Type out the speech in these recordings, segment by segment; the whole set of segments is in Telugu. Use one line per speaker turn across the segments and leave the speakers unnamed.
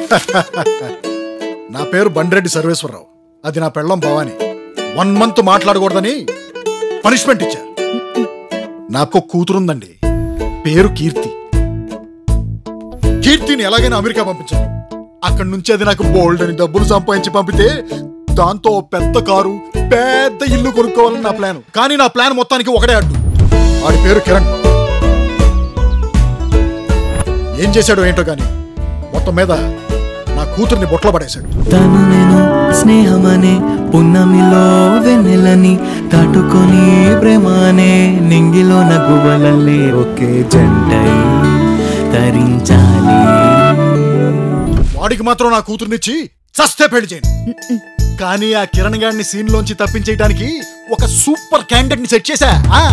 నా పేరు బండిరెడ్డి సర్వేశ్వరరావు, అది నా పెళ్ళం భవాని. 1 month మాట్లాడకూడదని పనిష్మెంట్ ఇచ్చా. నాకు కూతురుందండి, పేరు కీర్తి. కీర్తిని ఎలాగైనా అమెరికా పంపించాను. అక్కడి నుంచి అది నాకు బోల్డ్ అని డబ్బులు సంపాదించి పంపితే దాంతో పెద్ద కారు, పెద్ద ఇల్లు కొనుక్కోవాలని నా ప్లాన్. కానీ నా ప్లాన్ మొత్తానికి ఒకటే అడ్డు. వాడి పేరు కిరణ్. ఏం చేశాడో ఏంటో కానీ మొత్తం మీద నా కూతుర్ని బొట్లో పడేశాడు.
తను నేను స్నేహమనే పున్నమిలో వెన్నెలని దాటుకొని ప్రేమనే నింగిలో నగువలల్లే ఒకే జంటై తరించాలి.
వాడికి మాత్రం నా కూతుర్నిచ్చి చస్తే పెళ్లి చేయను. కానీ ఆ కిరణ్ గాడిని సీన్ లోంచి తప్పించేయడానికి ఒక సూపర్ క్యాండిడేట్ ని సెట్ చేశా.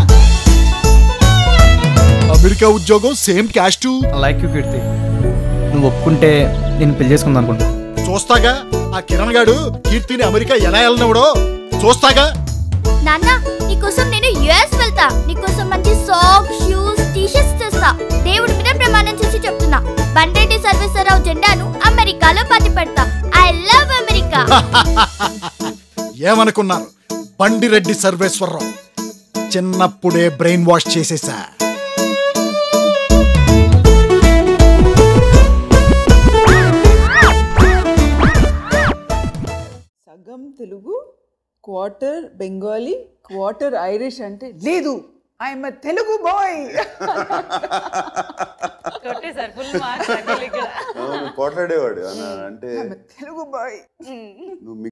అమెరికా ఉద్యోగం, same caste.
Like you Keerthi, నువ్వు ఒప్పుకుంటే నేను పెళ్లి చేసుకుందాం అనుకుంటా.
చూస్తాగా ఆ కిరణ్ గాడు కీర్తిని అమెరికా ఎలా వెళ్ళినవడో చూస్తాగా.
నాన్న, నీకోసం నేను యుఎస్ వెళ్తా. నీకోసం మంచి సాక్స్, షూస్, టీ-షర్ట్స్ తెస్తా. దేవుడి మీద ప్రమాణం చేసి చెప్తున్నా, బండ్రెడ్డి సర్వేశ్వరరావు జెండాను అమెరికాలో పాతి పెడతా. I love America.
ఏమనుకున్నారు? బండిరెడ్డి సర్వేశ్వరరావు. చిన్నప్పుడే బ్రెయిన్ వాష్ చేసేసా.
సగం Telugu, quarter Bengali, quarter Irish అంటే లేదు. I'm a Telugu boy.
పోట్లాడేవాడు అంటే
తెలుగు బాయ్.